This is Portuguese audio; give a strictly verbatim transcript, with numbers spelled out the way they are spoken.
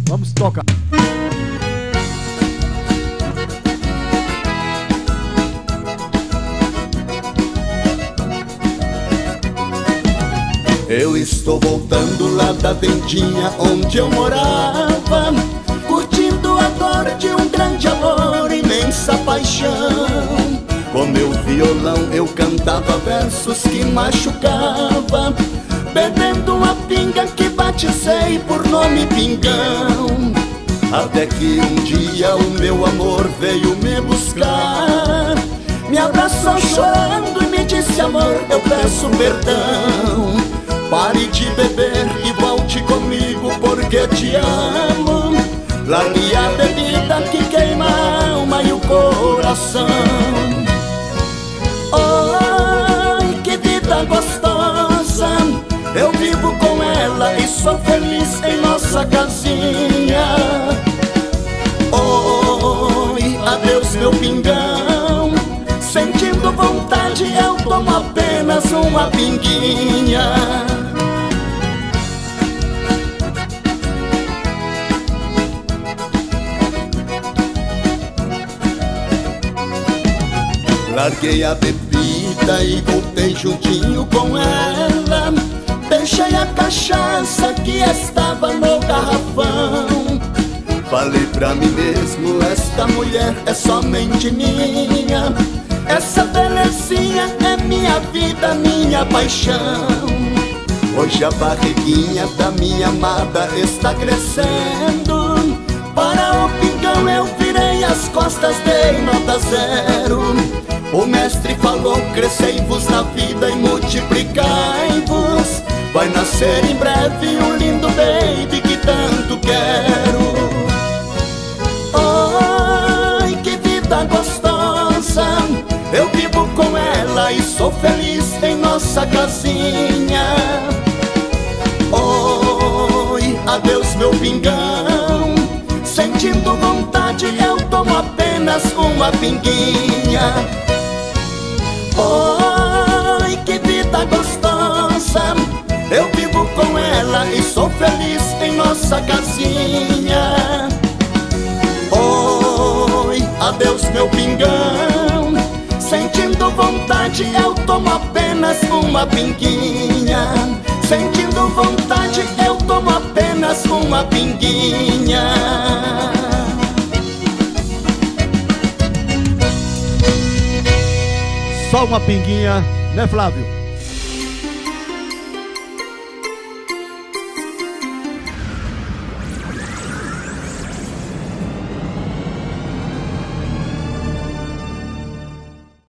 Vamos tocar. Eu estou voltando lá da tendinha onde eu morava, curtindo a dor de um grande amor, imensa paixão. Com meu violão eu cantava versos que machucava, bebendo uma pinga que batizei por nome Pingão. Até que um dia o meu amor veio me buscar, me abraçou chorando e me disse: amor, eu peço perdão. Pare de beber e volte comigo porque te amo. Largue a bebida que queima a alma e o coração. Ai, que vida gostosa, eu vivo com ela e sou feliz em nossa casinha. Oi, adeus meu pingão, sentindo vontade eu tomo apenas uma pinguinha. Larguei a bebida e voltei juntinho com ela. Deixei a cachaça que estava no garrafão. Falei pra mim mesmo: esta mulher é somente minha. Essa belezinha é minha vida, minha paixão. Hoje a barriguinha da minha amada está crescendo. Para o pingão eu virei as costas, dei nota zero. O mestre falou: crescei-vos na vida e multiplicai-vos. Vai nascer em breve um lindo baby que tanto quero. Ai, que vida gostosa, eu vivo com ela e sou feliz em nossa casinha. Oi, adeus meu pingão, sentindo vontade eu tomo apenas uma pinguinha. Oi, que vida gostosa, eu vivo com ela e sou feliz em nossa casinha. Oi, adeus meu pingão, sentindo vontade eu tomo apenas uma pinguinha. Sentindo vontade eu tomo apenas uma pinguinha. Só uma pinguinha, né, Flávio?